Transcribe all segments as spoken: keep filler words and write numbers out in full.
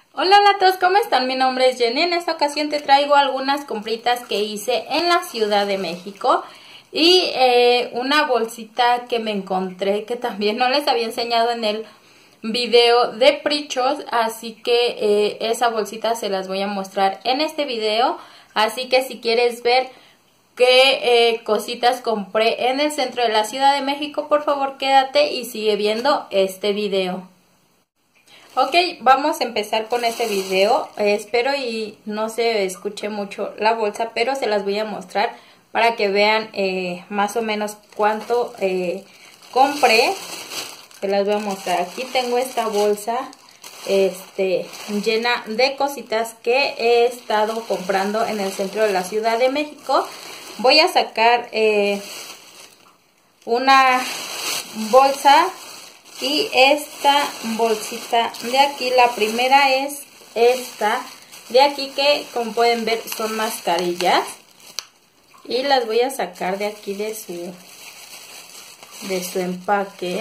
Hola, hola a todos, ¿cómo están? Mi nombre es Jenny. En esta ocasión te traigo algunas compritas que hice en la Ciudad de México y eh, una bolsita que me encontré que también no les había enseñado en el video de Prichos, así que eh, esa bolsita se las voy a mostrar en este video. Así que si quieres ver qué eh, cositas compré en el centro de la Ciudad de México, por favor quédate y sigue viendo este video. Ok, vamos a empezar con este video. Eh, espero y no se escuche mucho la bolsa, pero se las voy a mostrar para que vean eh, más o menos cuánto eh, compré. Se las voy a mostrar. Aquí tengo esta bolsa este, llena de cositas que he estado comprando en el centro de la Ciudad de México. Voy a sacar eh, una bolsa y esta bolsita de aquí. La primera es esta de aquí, que como pueden ver son mascarillas, y las voy a sacar de aquí de su de su empaque.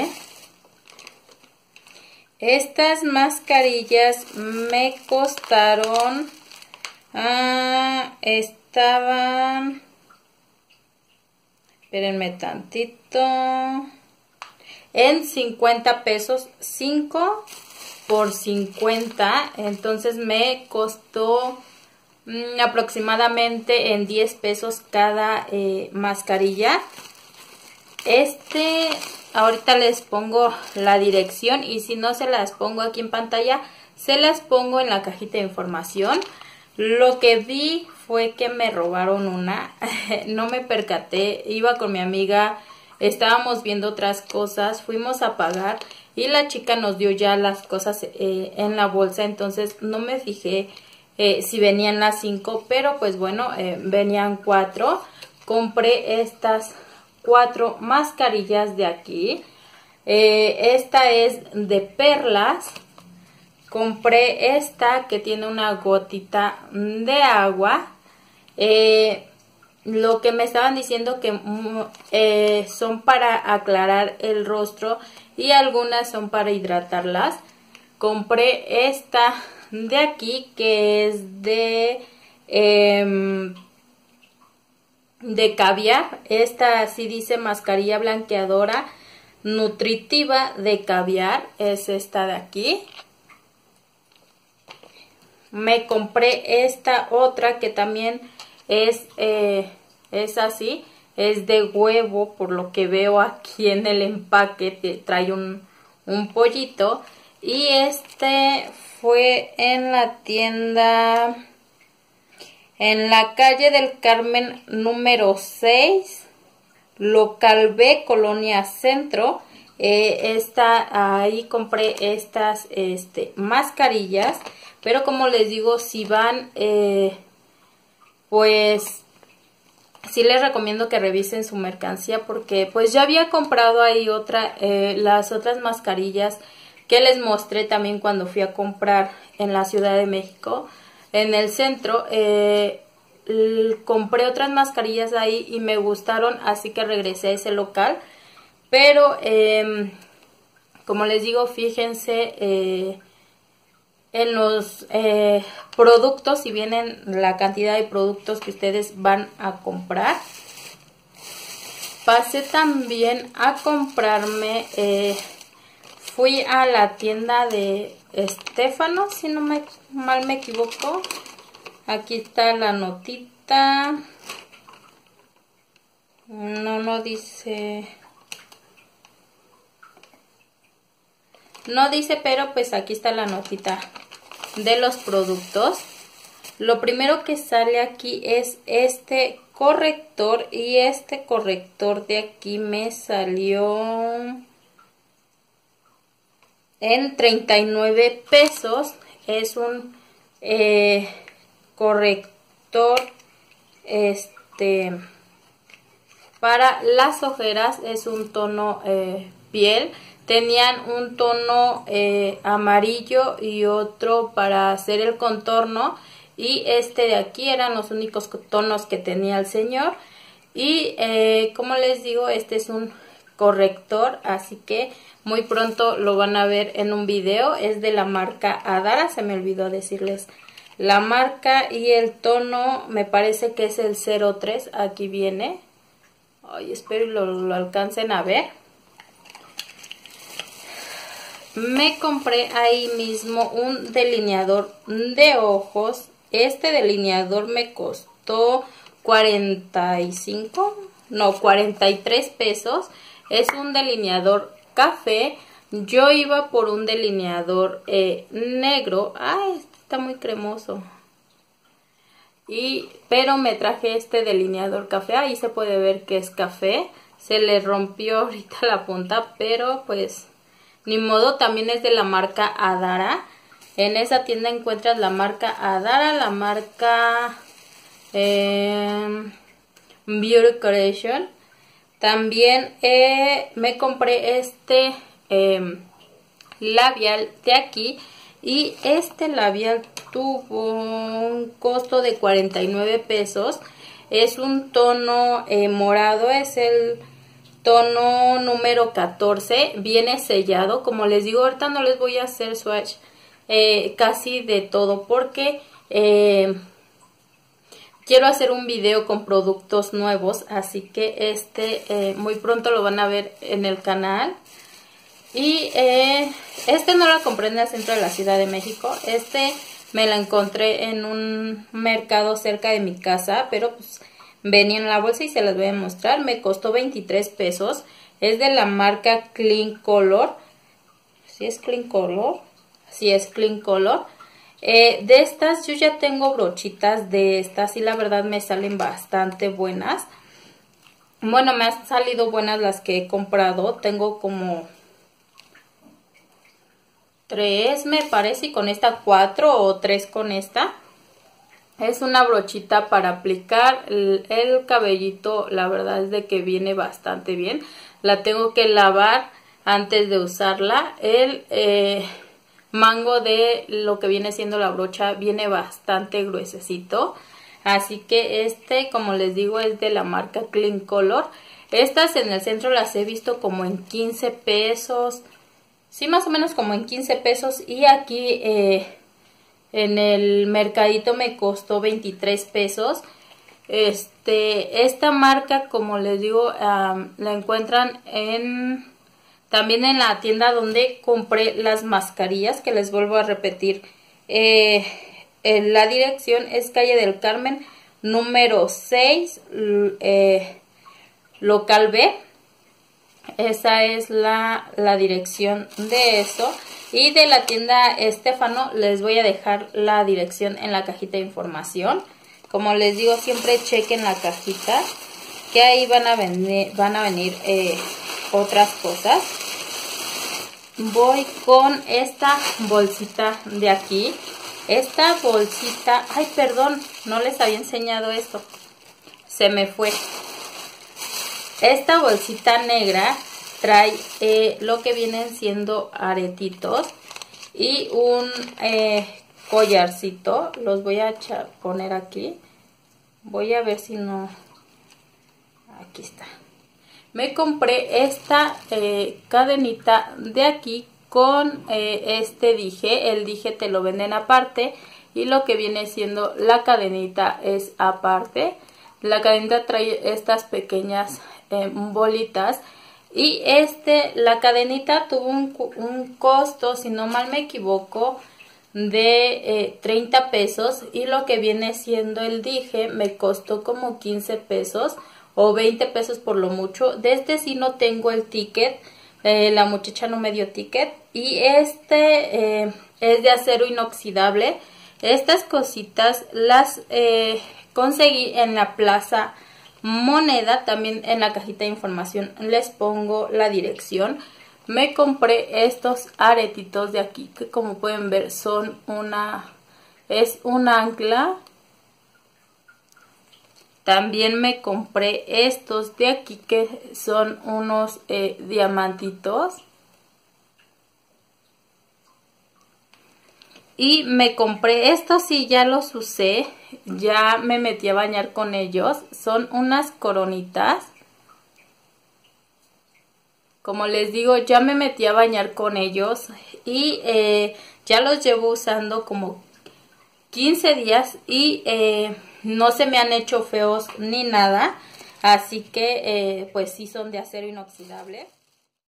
Estas mascarillas me costaron ah, estaban, espérenme tantito, en cincuenta pesos, cinco por cincuenta, entonces me costó mmm, aproximadamente en diez pesos cada eh, mascarilla. Este, ahorita les pongo la dirección, y si no se las pongo aquí en pantalla, se las pongo en la cajita de información. Lo que vi fue que me robaron una, no me percaté, iba con mi amiga. Estábamos viendo otras cosas, fuimos a pagar y la chica nos dio ya las cosas eh, en la bolsa, entonces no me fijé eh, si venían las cinco, pero pues bueno, eh, venían cuatro. Compré estas cuatro mascarillas de aquí. Eh, esta es de perlas. Compré esta que tiene una gotita de agua. Eh... Lo que me estaban diciendo que eh, son para aclarar el rostro y algunas son para hidratarlas. Compré esta de aquí que es de, eh, de caviar. Esta sí dice mascarilla blanqueadora nutritiva de caviar. Es esta de aquí. Me compré esta otra que también es, eh, es así, es de huevo, por lo que veo aquí en el empaque, trae un, un pollito. Y este fue en la tienda, en la calle del Carmen número seis, local B, Colonia Centro. Eh, esta, ahí compré estas este, mascarillas, pero como les digo, si van... Eh, pues sí les recomiendo que revisen su mercancía, porque pues ya había comprado ahí otra, eh, las otras mascarillas que les mostré también cuando fui a comprar en la Ciudad de México, en el centro. Eh, compré otras mascarillas ahí y me gustaron, así que regresé a ese local. Pero eh, como les digo, fíjense eh, en los eh, productos, si vienen la cantidad de productos que ustedes van a comprar. Pasé también a comprarme, eh, fui a la tienda de Estefano, si no me mal me equivoco. Aquí está la notita. No, no dice... No dice, pero pues aquí está la notita de los productos. Lo primero que sale aquí es este corrector, y este corrector de aquí me salió en treinta y nueve pesos. Es un eh, corrector este para las ojeras, es un tono eh, piel. Tenían un tono eh, amarillo y otro para hacer el contorno, y este de aquí eran los únicos tonos que tenía el señor. Y eh, como les digo, este es un corrector, así que Muy pronto lo van a ver en un video. Es de la marca Adara, se me olvidó decirles la marca, y el tono me parece que es el cero tres. Aquí viene. Ay, espero y lo, lo alcancen a ver. Me compré ahí mismo un delineador de ojos. Este delineador me costó cuarenta y cinco, no, cuarenta y tres pesos. Es un delineador café. Yo iba por un delineador eh, negro. Ay, está muy cremoso. Y, pero me traje este delineador café. Ahí se puede ver que es café. Se le rompió ahorita la punta, pero pues ni modo. También es de la marca Adara. En esa tienda encuentras la marca Adara, la marca eh, Beauty Creation. También eh, me compré este eh, labial de aquí. Y este labial tuvo un costo de cuarenta y nueve pesos. Es un tono eh, morado, es el tono número catorce. Viene sellado. Como les digo, ahorita no les voy a hacer swatch eh, casi de todo porque eh, quiero hacer un video con productos nuevos. Así que este eh, muy pronto lo van a ver en el canal. Y eh, este no lo compré en el centro de la Ciudad de México. Este me lo encontré en un mercado cerca de mi casa, pero pues venía en la bolsa y se las voy a mostrar. Me costó veintitrés pesos. Es de la marca Clean Color. ¿Sí es Clean Color? Sí es Clean Color. Eh, de estas yo ya tengo brochitas de estas y la verdad me salen bastante buenas. Bueno, me han salido buenas las que he comprado. Tengo como tres me parece, y con esta cuatro o tres con esta. Es una brochita para aplicar el, el cabellito. La verdad es de que viene bastante bien. La tengo que lavar antes de usarla. El eh, mango de lo que viene siendo la brocha viene bastante gruesecito. Así que este, como les digo, es de la marca Clean Color. Estas en el centro las he visto como en quince pesos. Sí, más o menos como en quince pesos. Y aquí eh, en el mercadito me costó veintitrés pesos. Este, esta marca, como les digo, um, la encuentran en también en la tienda donde compré las mascarillas, que les vuelvo a repetir. Eh, en la dirección es calle del Carmen, número seis, eh, local B. Esa es la, la dirección de eso. Y de la tienda Estefano les voy a dejar la dirección en la cajita de información. Como les digo, siempre chequen la cajita, que ahí van a venir, van a venir eh, otras cosas. Voy con esta bolsita de aquí. Esta bolsita, ay perdón, no les había enseñado esto, se me fue. Esta bolsita negra trae eh, lo que vienen siendo aretitos y un eh, collarcito. Los voy a poner aquí. Voy a ver si no... Aquí está. Me compré esta eh, cadenita de aquí con eh, este dije. El dije te lo venden aparte y lo que viene siendo la cadenita es aparte. La cadenita trae estas pequeñas eh, bolitas. Y este, la cadenita tuvo un, un costo, si no mal me equivoco, de eh, treinta pesos. Y lo que viene siendo el dije me costó como quince pesos o veinte pesos por lo mucho. De este sí no tengo el ticket, eh, la muchacha no me dio ticket. Y este eh, es de acero inoxidable. Estas cositas las eh, conseguí en la Plaza Moneda. También en la cajita de información les pongo la dirección. Me compré estos aretitos de aquí, que como pueden ver son una, es un ancla. También me compré estos de aquí, que son unos eh, diamantitos. Y me compré estos, sí, ya los usé, ya me metí a bañar con ellos. Son unas coronitas. Como les digo, ya me metí a bañar con ellos y eh, ya los llevo usando como quince días y eh, no se me han hecho feos ni nada. Así que eh, pues sí son de acero inoxidable.